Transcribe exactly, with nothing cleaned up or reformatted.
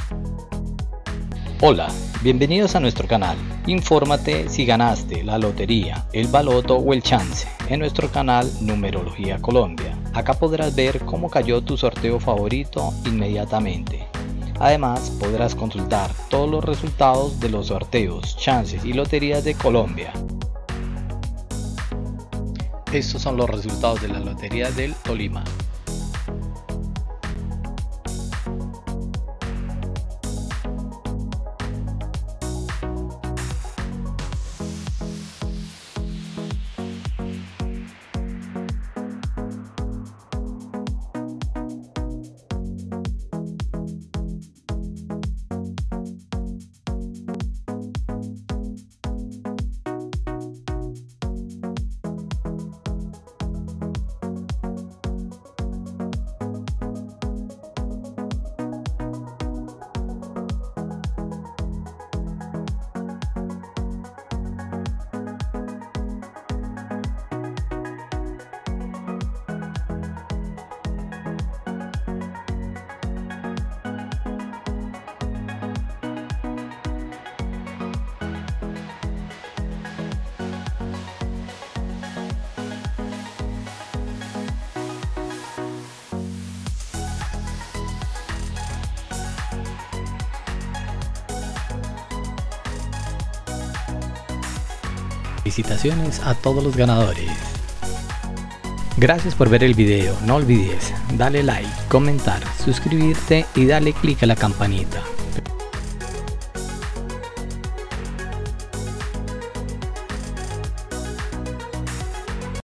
Hola, bienvenidos a nuestro canal. Infórmate si ganaste la lotería, el baloto o el chance en nuestro canal Numerología Colombia. Acá podrás ver cómo cayó tu sorteo favorito inmediatamente. Además, podrás consultar todos los resultados de los sorteos, chances y loterías de Colombia. Estos son los resultados de la Lotería del Tolima. Felicitaciones a todos los ganadores. Gracias por ver el video. No olvides darle like, comentar, suscribirte y darle clic a la campanita.